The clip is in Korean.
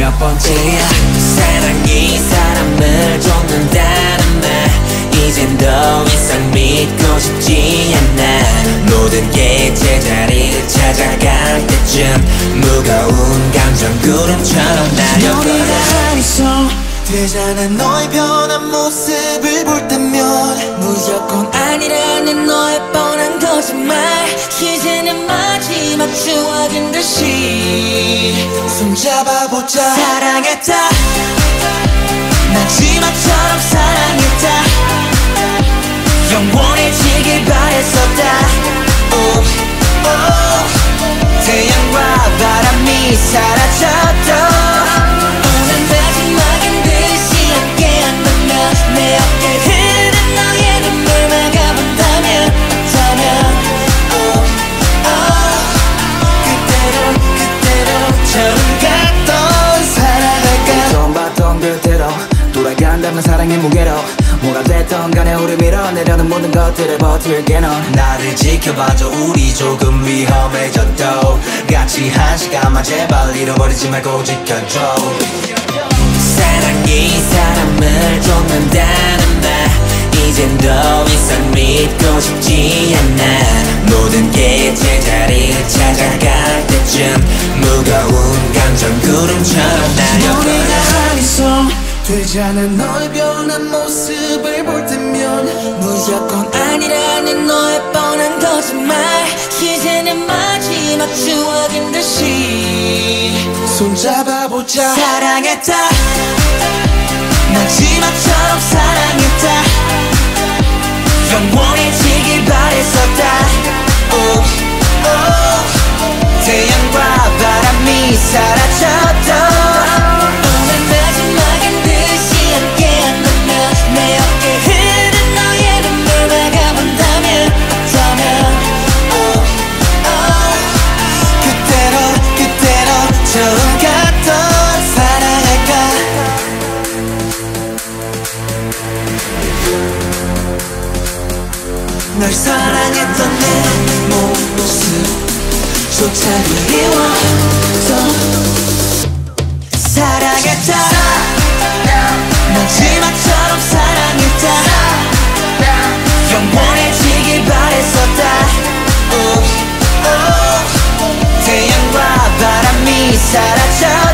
몇 번째야. 사랑이 사람을 쫓는다는 말 이젠 더 이상 믿고 싶지 않아. 모든 게 제자리를 찾아갈 때쯤 무거운 감정 구름처럼 날려버려. 너네가 아니서 되잖아. 너의 변한 모습을 볼 때면 무조건 아니라는 너의 뻔한 거짓말 이제는 마지막 추억인 듯이 손잡아보자. 사랑했다 마지막처럼 사랑했다 영원해지길 바랬었다. 태양과 바람이 사라졌던 오늘 마지막인 듯이 함께한다면 내 어깨 흐르는 너의 눈물 막아본다면 그때로 처음 갔던 사랑할까. 처음 봤던 그대로 돌아간다면 사랑의 무게로 뭐가 됐던 간에 우리 밀어내려는 모든 것들을 버틸게. 넌 나를 지켜봐줘. 우리 조금 위험해져도 같이 한 시간만 제발 잃어버리지 말고 지켜줘. 사랑이 사람을 쫓는다는 말 이젠 더 이상 믿고 싶지 않아. 모든 게 제자리를 찾아갈 때쯤 무거운 감정 구름처럼 날려버려. 너네가 아니서 되잖아. 너의 변한 모습을 볼 때면 무조건 아니라는 너의 뻔한 거짓말 이제는 마지막 추억인 듯이 손잡아보자. 사랑했다 마지막처럼 사랑했다 영원해지길 바랬었다. 태양과 바람이 사라졌던 오늘 마지막인 듯이 함께한다면 내 어깨 흐른 너의 눈물 막아본다면 그때로 처음 갔던 사랑할까. 널 사랑했던 내 모습조차 그리워져. 사랑했다 마지막처럼 사랑했다 영원해지길 바랬었다. 태양과 바람이 사라져